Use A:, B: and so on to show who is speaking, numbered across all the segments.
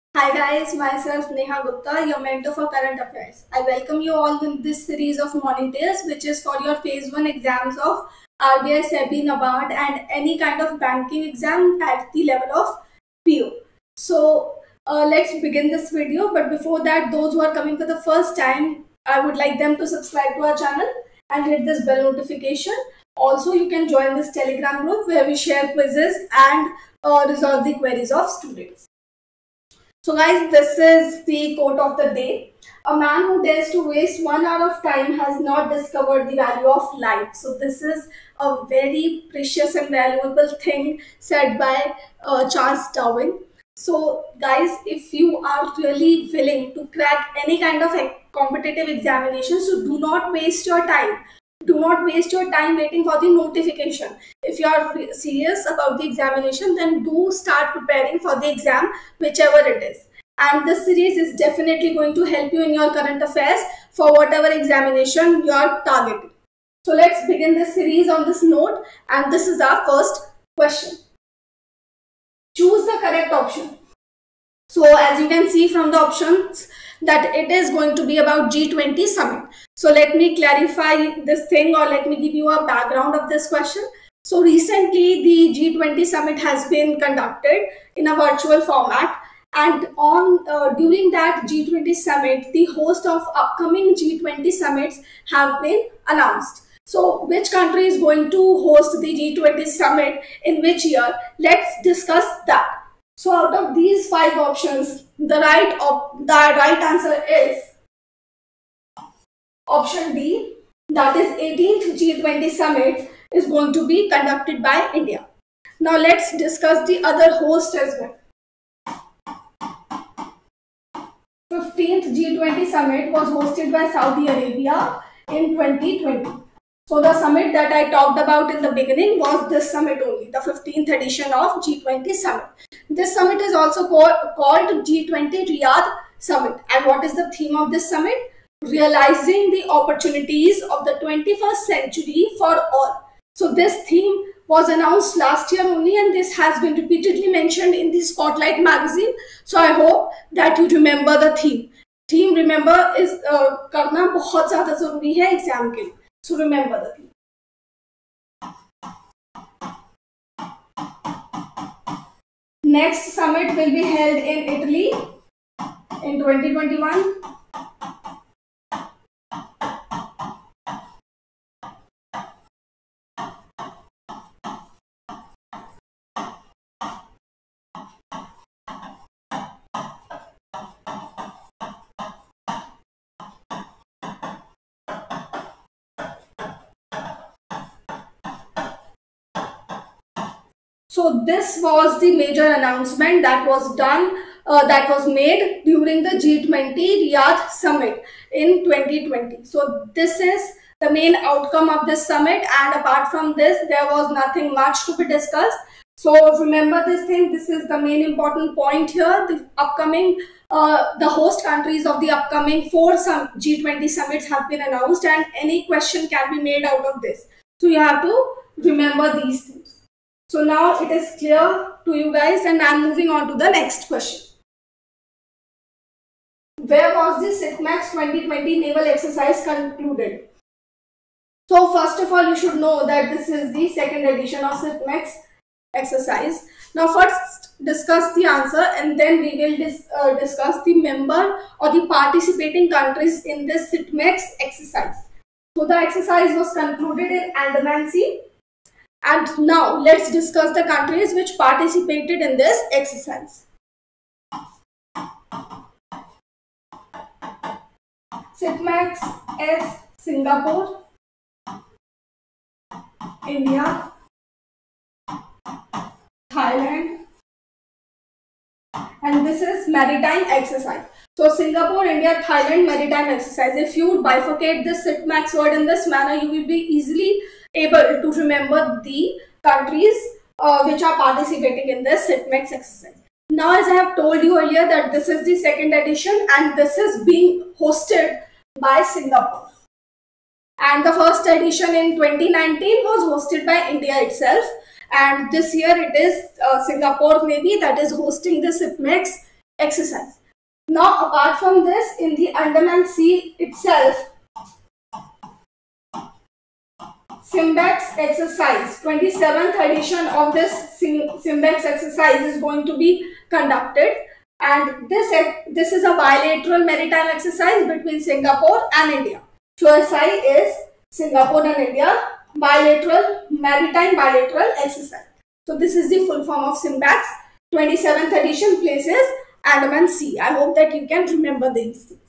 A: Hi guys, myself Neha Gupta, your mentor for current affairs. I welcome you all in this series of morning tales, which is for your phase 1 exams of RBI, SEBI, NABARD and any kind of banking exam at the level of PO. Let's begin this video. But before that, those who are coming for the first time, I would like them to subscribe to our channel and hit this bell notification. Also, you can join this Telegram group where we share quizzes and resolve the queries of students. So guys, this is the quote of the day. A man who dares to waste 1 hour of time has not discovered the value of life. So this is a very precious and valuable thing said by Charles Darwin. So guys, if you are really willing to crack any kind of competitive examination, so do not waste your time. Do not waste your time waiting for the notification. If you are serious about the examination, then do start preparing for the exam, whichever it is. And this series is definitely going to help you in your current affairs for whatever examination you are targeting. So let's begin this series on this note, and this is our first question. Choose the correct option. So as you can see from the options that it is going to be about G20 summit. So let me clarify this thing, or let me give you a background of this question. So recently the G20 summit has been conducted in a virtual format, and on during that G20 summit, the host of upcoming G20 summits have been announced. So which country is going to host the G20 summit in which year? Let's discuss that. So out of these 5 options, the right answer is option B, that is 18th G20 summit is going to be conducted by India. Now let's discuss the other host as well. 15th G20 summit was hosted by Saudi Arabia in 2020. So the summit that I talked about in the beginning was this summit only, the 15th edition of G20 summit. This summit is also called G20 Riyadh Summit. And what is the theme of this summit? Realizing the opportunities of the 21st century for all. So this theme was announced last year only, and this has been repeatedly mentioned in the Spotlight magazine. So I hope that you remember the theme. Theme, remember, is करना बहुत ज़्यादा ज़रूरी है exam के लिए. So remember the theme. Next summit will be held in Italy in 2021. So this was the major announcement that was done, that was made during the G20 Riyadh summit in 2020. So this is the main outcome of this summit, and apart from this, there was nothing much to be discussed. So remember this thing, this is the main important point here. The upcoming, the host countries of the upcoming 4 G20 summits have been announced, and any question can be made out of this. So you have to remember these things. So now it is clear to you guys, and I am moving on to the next question. Where was the SITMAX 2020 naval exercise concluded? So first of all, you should know that this is the second edition of SITMAX exercise. Now first discuss the answer, and then we will discuss the member or the participating countries in this SITMAX exercise. So the exercise was concluded in Andaman Sea. And now let's discuss the countries which participated in this exercise. SITMAX is Singapore, India, Thailand, and this is maritime exercise. So Singapore, India, Thailand, maritime exercise. If you bifurcate this SITMAX word in this manner, you will be easily able to remember the countries which are participating in this SITMAX exercise. Now, as I have told you earlier, that this is the second edition, and this is being hosted by Singapore. And the first edition in 2019 was hosted by India itself, and this year it is Singapore maybe that is hosting the SITMAX exercise. Now, apart from this, in the Andaman Sea itself, Simbex exercise, 27th edition of this Simbex exercise is going to be conducted, and this is a bilateral maritime exercise between Singapore and India. QSI is Singapore and India bilateral bilateral exercise. So this is the full form of Simbex. 27th edition places Andaman Sea. I hope that you can remember these things.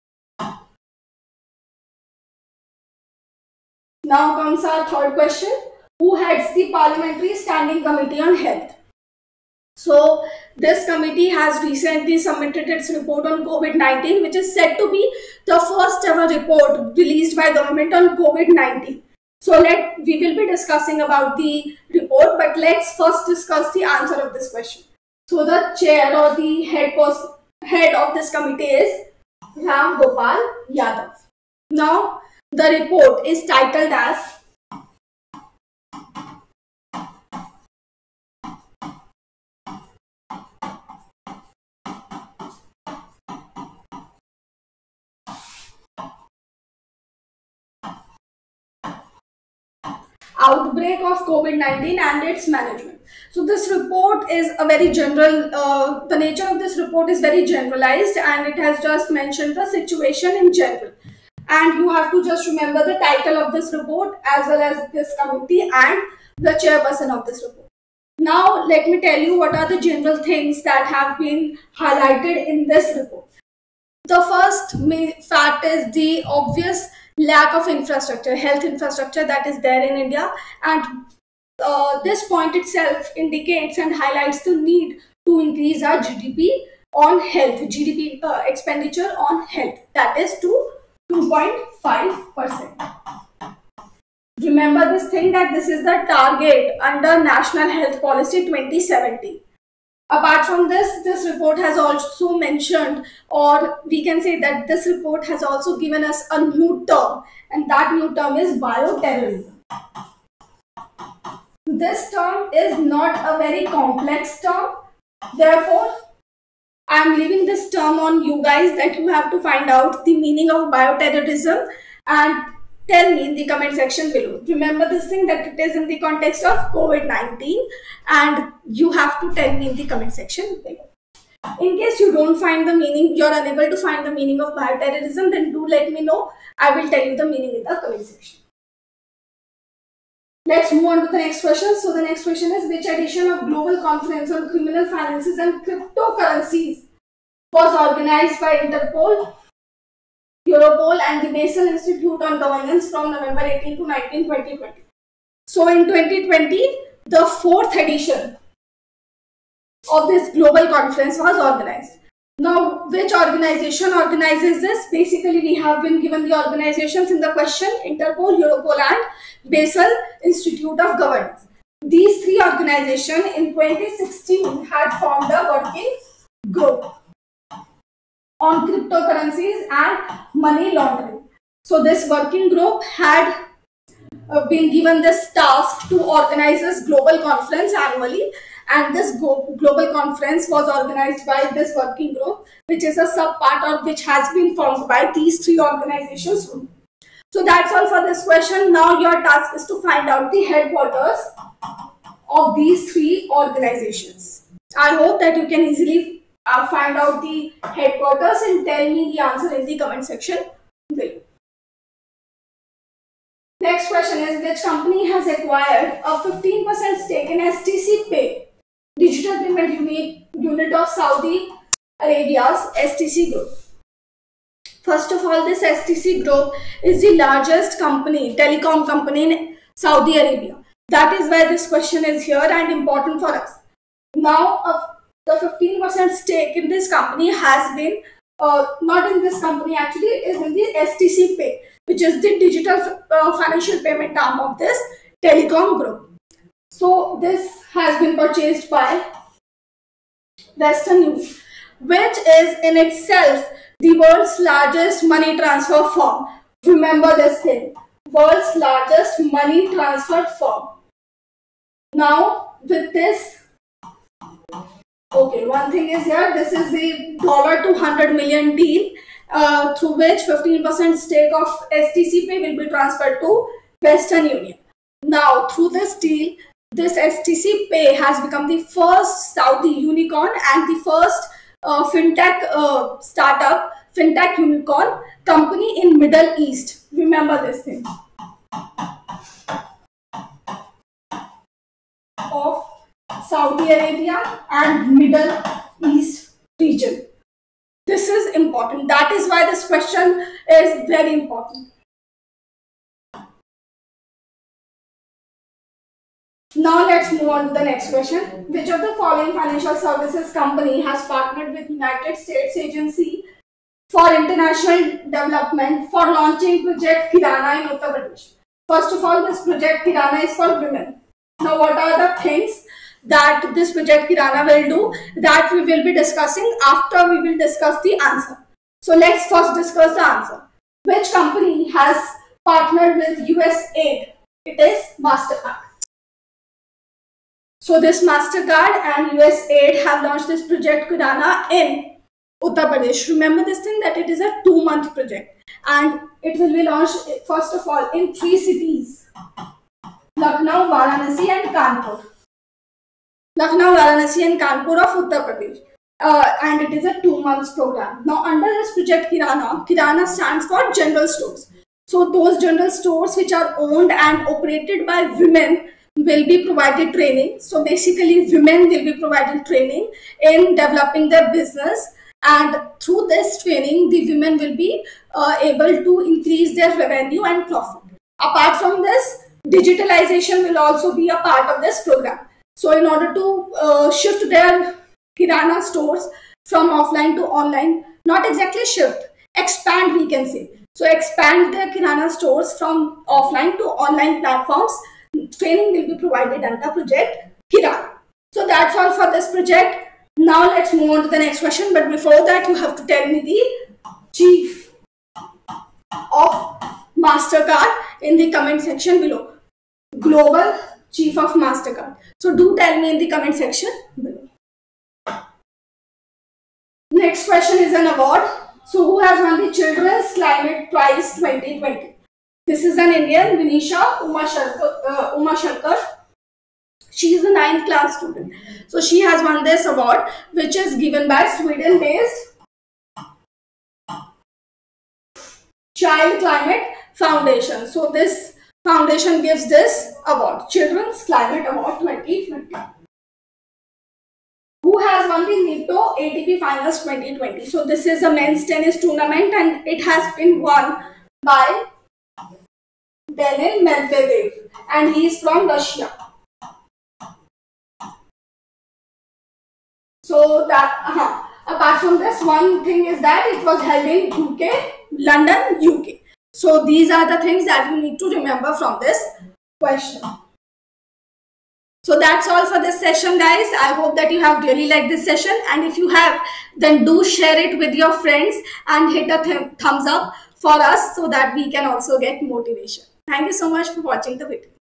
A: Now comes our third question. Who heads the Parliamentary Standing Committee on Health? So this committee has recently submitted its report on COVID-19, which is said to be the first ever report released by government on COVID-19. So we will be discussing about the report, but let's first discuss the answer of this question. So the chair or the head of this committee is Ram Gopal Yadav. Now the report is titled as Outbreak of COVID-19 and its management. So this report is a very general, the nature of this report is very generalized, and it has just mentioned the situation in general. And you have to just remember the title of this report as well as this committee and the chairperson of this report. Now let me tell you what are the general things that have been highlighted in this report. The first fact is the obvious lack of infrastructure, health infrastructure that is there in India, and this point itself indicates and highlights the need to increase our GDP on health, GDP expenditure on health, that is to 2.5%. Remember this thing that this is the target under National Health Policy 2070. Apart from this, this report has also mentioned, or we can say that this report has also given us a new term, and that new term is bioterrorism. This term is not a very complex term. Therefore, I am leaving this term on you guys, that you have to find out the meaning of bioterrorism and tell me in the comment section below. Remember this thing that it is in the context of COVID-19, and you have to tell me in the comment section below. In case you don't find the meaning, you're unable to find the meaning of bioterrorism, then do let me know. I will tell you the meaning in the comment section. Let's move on to the next question. So the next question is, which edition of Global Conference on Criminal Finances and Cryptocurrencies was organized by Interpol, Europol and the Basel Institute on Governance from November 18 to 19, 2020. So in 2020, the fourth edition of this global conference was organized. Now, which organization organizes this? Basically, we have been given the organizations in the question: Interpol, Europol and Basel Institute of Governance. These three organizations in 2016 had formed a working group on cryptocurrencies and money laundering. So this working group had been given this task to organize this global conference annually, and this global conference was organized by this working group, which is a sub part of which has been formed by these three organizations. So that's all for this question. Now your task is to find out the headquarters of these three organizations. I hope that you can easily find out the headquarters and tell me the answer in the comment section below. Next question is, which company has acquired a 15% stake in STC Pay, digital payment unit of Saudi Arabia's STC Group? First of all, this STC Group is the largest company, telecom company in Saudi Arabia. That is why this question is here and important for us. Now, the 15% stake in this company has been, not in this company actually, it is in the STC Pay, which is the digital financial payment arm of this telecom group. So this has been purchased by Western Union, which is in itself the world's largest money transfer firm. Remember this thing, world's largest money transfer firm. Now with this, Okay, one thing is here, this is the $200 million deal through which 15% stake of STC Pay will be transferred to Western Union. Now, through this deal, this STC Pay has become the first Saudi unicorn and the first fintech startup, fintech unicorn company in Middle East. Remember this thing. Of Saudi Arabia and Middle East region. This is important. That is why this question is very important. Now let's move on to the next question. Which of the following financial services company has partnered with United States Agency for International Development for launching Project Kirana in Uttar Pradesh? First of all, this Project Kirana is for women. Now, what are the things that this Project Kirana will do that we will be discussing after we will discuss the answer? So, let's first discuss the answer. Which company has partnered with USAID? It is MasterCard. So, this MasterCard and USAID have launched this Project Kirana in Uttar Pradesh. Remember this thing that it is a 2-month project and it will be launched first of all in 3 cities. Lucknow, Varanasi and Kanpur. Lucknow, Varanasi and Kanpur of Uttar Pradesh. And it is a 2-month program. Now under this Project Kirana, Kirana stands for general stores. So those general stores which are owned and operated by women will be provided training. So basically women will be provided training in developing their business, and through this training the women will be able to increase their revenue and profit. Apart from this, digitalization will also be a part of this program. So in order to shift their Kirana stores from offline to online, not exactly shift, expand we can say. So expand their Kirana stores from offline to online platforms. Training will be provided under Project Kirana. So that's all for this project. Now let's move on to the next question. But before that, you have to tell me the chief of MasterCard in the comment section below. Global chief of MasterCard. So do tell me in the comment section below. Next question is an award. So who has won the Children's Climate Prize 2020? This is an Indian, Vinisha Uma Shankar. She is a 9th class student. So she has won this award, which is given by Sweden-based Child Climate Foundation. So this foundation gives this award, Children's Climate Award 2020. Who has won the Nitto ATP Finals 2020? So this is a men's tennis tournament and it has been won by Daniil Medvedev and he is from Russia. So that apart from this, one thing is that it was held in UK, London, UK. So these are the things that you need to remember from this question. So that's all for this session, guys. I hope that you have really liked this session, and if you have, then do share it with your friends and hit a thumbs up for us so that we can also get motivation. Thank you so much for watching the video.